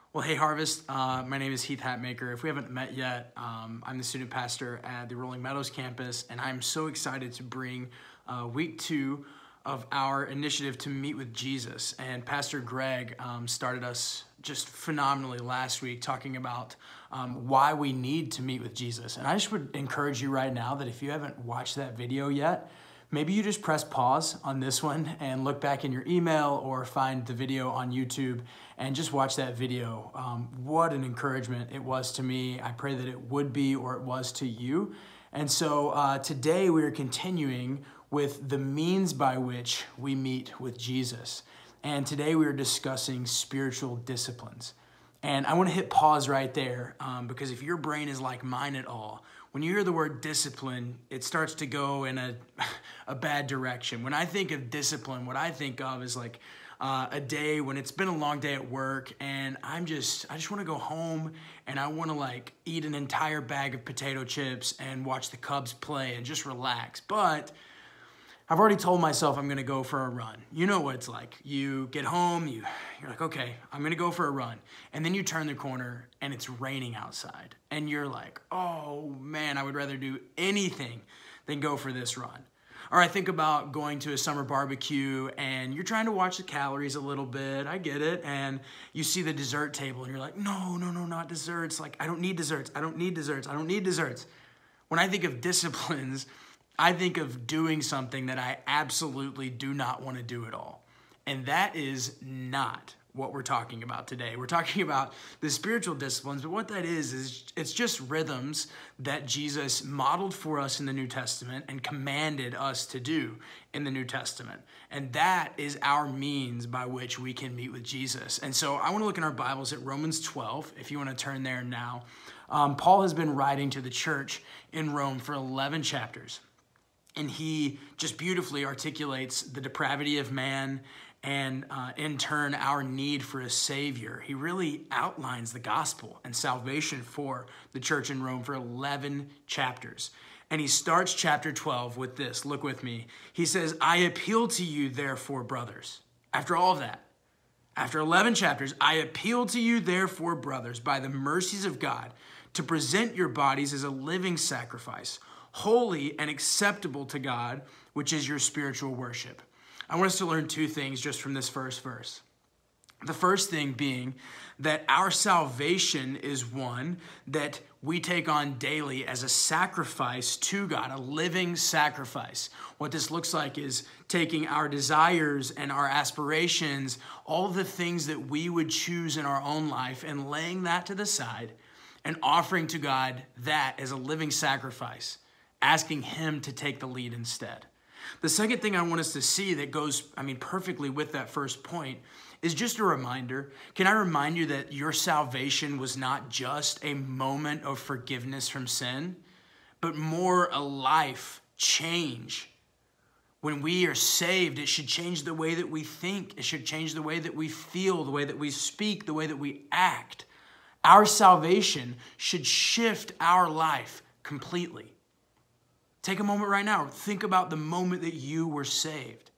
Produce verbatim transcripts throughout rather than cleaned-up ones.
Well, hey, Harvest. Uh, my name is Heath Hatmaker. If we haven't met yet, um, I'm the student pastor at the Rolling Meadows campus, and I'm so excited to bring uh, week two of our initiative to meet with Jesus. And Pastor Greg um, started us just phenomenally last week talking about um, why we need to meet with Jesus. And I just would encourage you right now that if you haven't watched that video yet, maybe you just press pause on this one and look back in your email or find the video on YouTube and just watch that video. Um, what an encouragement it was to me. I pray that it would be, or it was to you. And so uh, today we are continuing with the means by which we meet with Jesus. And today we are discussing spiritual disciplines. And I want to hit pause right there um, because if your brain is like mine at all, when you hear the word discipline, it starts to go in a, a bad direction. When I think of discipline, what I think of is like uh, a day when it's been a long day at work and I'm just, I just want to go home and I want to like eat an entire bag of potato chips and watch the Cubs play and just relax. But I've already told myself I'm going to go for a run. You know what it's like. You get home, you, you're like, okay, I'm going to go for a run. And then you turn the corner and it's raining outside. And you're like, oh man, I would rather do anything than go for this run. Or I think about going to a summer barbecue and you're trying to watch the calories a little bit. I get it. And you see the dessert table and you're like, no, no, no, not desserts. Like, I don't need desserts. I don't need desserts. I don't need desserts. When I think of disciplines, I think of doing something that I absolutely do not want to do at all. And that is not what we're talking about today. We're talking about the spiritual disciplines, but what that is, is it's just rhythms that Jesus modeled for us in the New Testament and commanded us to do in the New Testament. And that is our means by which we can meet with Jesus. And so I want to look in our Bibles at Romans twelve, if you want to turn there now. Um, Paul has been writing to the church in Rome for eleven chapters. And he just beautifully articulates the depravity of man and uh, in turn our need for a Savior. He really outlines the gospel and salvation for the church in Rome for eleven chapters. And he starts chapter twelve with this. Look with me. He says, I appeal to you, therefore, brothers. After all of that, after eleven chapters, I appeal to you, therefore, brothers, by the mercies of God, to present your bodies as a living sacrifice, holy and acceptable to God, which is your spiritual worship. I want us to learn two things just from this first verse. The first thing being that our salvation is one that we take on daily as a sacrifice to God, a living sacrifice. What this looks like is taking our desires and our aspirations, all the things that we would choose in our own life, and laying that to the side and offering to God that as a living sacrifice, asking him to take the lead instead. The second thing I want us to see that goes, I mean, perfectly with that first point is just a reminder. Can I remind you that your salvation was not just a moment of forgiveness from sin, but more a life change? When we are saved, it should change the way that we think. It should change the way that we feel, the way that we speak, the way that we act. Our salvation should shift our life completely. Take a moment right now. Think about the moment that you were saved.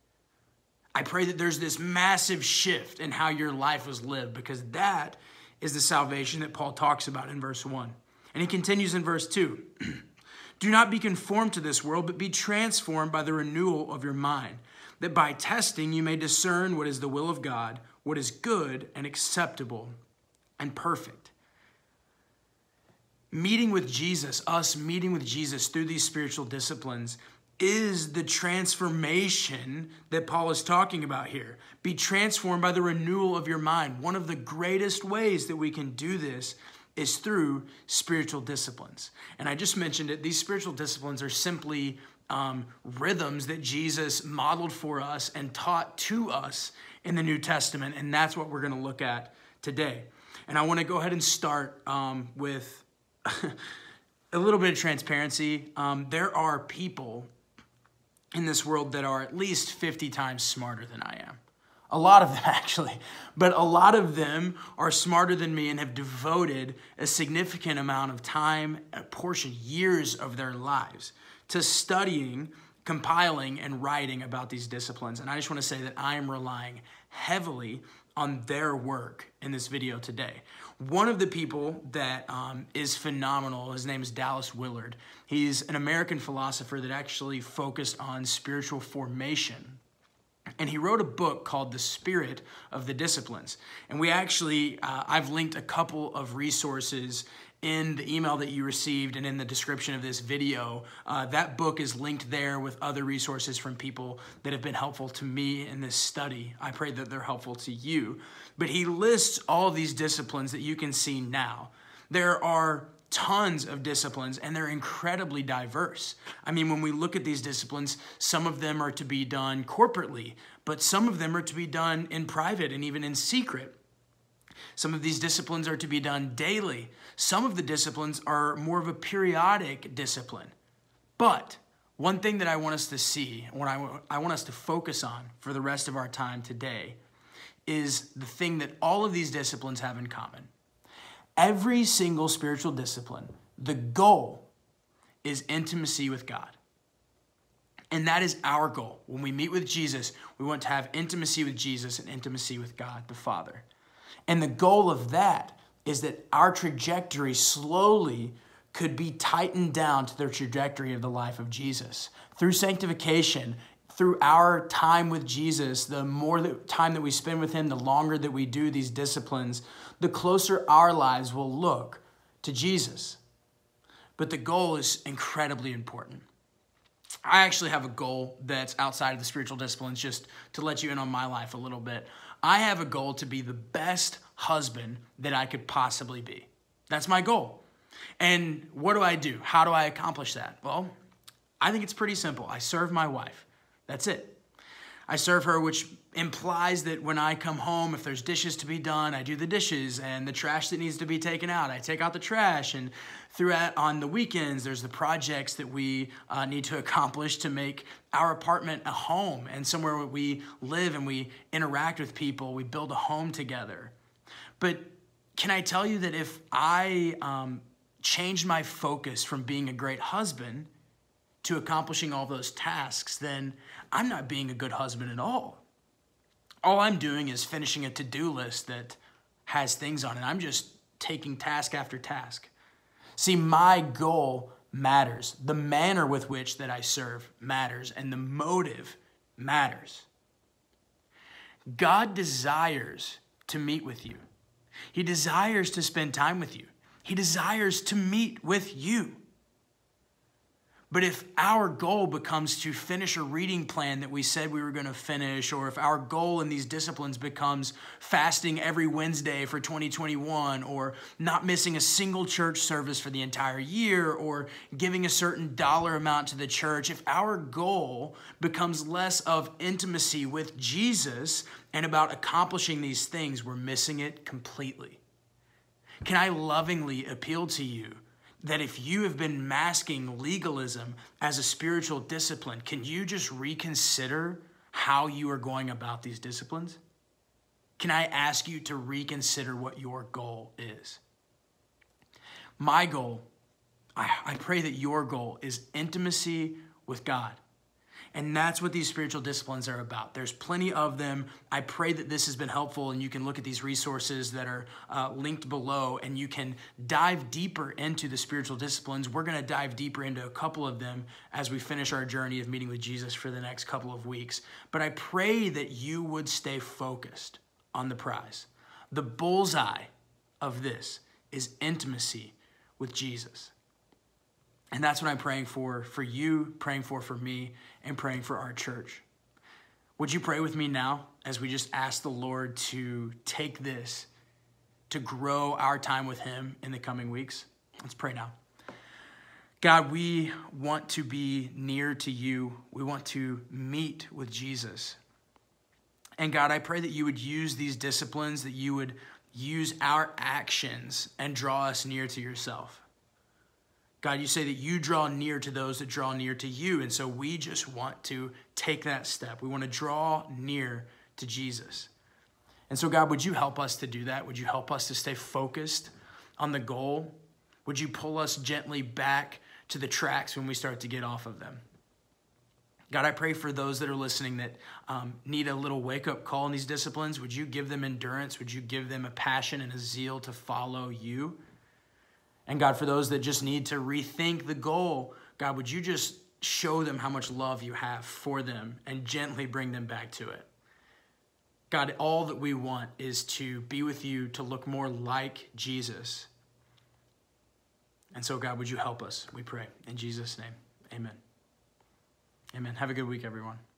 I pray that there's this massive shift in how your life was lived, because that is the salvation that Paul talks about in verse one. And he continues in verse two. Do not be conformed to this world, but be transformed by the renewal of your mind, that by testing you may discern what is the will of God, what is good and acceptable and perfect. Meeting with Jesus, us meeting with Jesus through these spiritual disciplines, is the transformation that Paul is talking about here. Be transformed by the renewal of your mind. One of the greatest ways that we can do this is through spiritual disciplines. And I just mentioned it. These spiritual disciplines are simply um, rhythms that Jesus modeled for us and taught to us in the New Testament. And that's what we're going to look at today. And I want to go ahead and start um, with a little bit of transparency. Um, there are people in this world that are at least fifty times smarter than I am. A lot of them, actually. But a lot of them are smarter than me and have devoted a significant amount of time, a portion, years of their lives to studying, compiling, and writing about these disciplines. And I just want to say that I am relying heavily on their work in this video today. One of the people that um, is phenomenal, his name is Dallas Willard. He's an American philosopher that actually focused on spiritual formation. And he wrote a book called The Spirit of the Disciplines. And we actually, uh, I've linked a couple of resources in the email that you received and in the description of this video. Uh, that book is linked there with other resources from people that have been helpful to me in this study. I pray that they're helpful to you. But he lists all these disciplines that you can see now. There are tons of disciplines, and they're incredibly diverse. I mean, when we look at these disciplines, some of them are to be done corporately, but some of them are to be done in private and even in secret. Some of these disciplines are to be done daily. Some of the disciplines are more of a periodic discipline. But one thing that I want us to see, what I, I want us to focus on for the rest of our time today, is the thing that all of these disciplines have in common. Every single spiritual discipline, the goal is intimacy with God. And that is our goal. When we meet with Jesus, we want to have intimacy with Jesus and intimacy with God the Father. And the goal of that is that our trajectory slowly could be tightened down to the trajectory of the life of Jesus. Through sanctification, through our time with Jesus, the more the time that we spend with him, the longer that we do these disciplines, the closer our lives will look to Jesus. But the goal is incredibly important. I actually have a goal that's outside of the spiritual disciplines, just to let you in on my life a little bit. I have a goal to be the best husband that I could possibly be. That's my goal. And what do I do? How do I accomplish that? Well, I think it's pretty simple. I serve my wife. That's it. I serve her, which implies that when I come home, if there's dishes to be done, I do the dishes, and the trash that needs to be taken out, I take out the trash. And throughout on the weekends, there's the projects that we uh, need to accomplish to make our apartment a home and somewhere where we live and we interact with people. We build a home together. But can I tell you that if I um, changed my focus from being a great husband to accomplishing all those tasks, then I'm not being a good husband at all. All I'm doing is finishing a to-do list that has things on it. I'm just taking task after task. See, my goal matters. The manner with which that I serve matters, and the motive matters. God desires to meet with you. He desires to spend time with you. He desires to meet with you. But if our goal becomes to finish a reading plan that we said we were going to finish, or if our goal in these disciplines becomes fasting every Wednesday for twenty twenty-one, or not missing a single church service for the entire year, or giving a certain dollar amount to the church, if our goal becomes less of intimacy with Jesus and about accomplishing these things, we're missing it completely. Can I lovingly appeal to you that if you have been masking legalism as a spiritual discipline, can you just reconsider how you are going about these disciplines? Can I ask you to reconsider what your goal is? My goal, I, I pray that your goal is intimacy with God. And that's what these spiritual disciplines are about. There's plenty of them. I pray that this has been helpful, and you can look at these resources that are uh, linked below, and you can dive deeper into the spiritual disciplines. We're going to dive deeper into a couple of them as we finish our journey of meeting with Jesus for the next couple of weeks. But I pray that you would stay focused on the prize. The bullseye of this is intimacy with Jesus. And that's what I'm praying for, for you, praying for for me, and praying for our church. Would you pray with me now as we just ask the Lord to take this, to grow our time with him in the coming weeks? Let's pray now. God, we want to be near to you. We want to meet with Jesus. And God, I pray that you would use these disciplines, that you would use our actions and draw us near to yourself. God, you say that you draw near to those that draw near to you. And so we just want to take that step. We want to draw near to Jesus. And so God, would you help us to do that? Would you help us to stay focused on the goal? Would you pull us gently back to the tracks when we start to get off of them? God, I pray for those that are listening that um, need a little wake-up call in these disciplines. Would you give them endurance? Would you give them a passion and a zeal to follow you? And God, for those that just need to rethink the goal, God, would you just show them how much love you have for them and gently bring them back to it? God, all that we want is to be with you, to look more like Jesus. And so, God, would you help us? We pray. In Jesus' name, amen. Amen. Have a good week, everyone.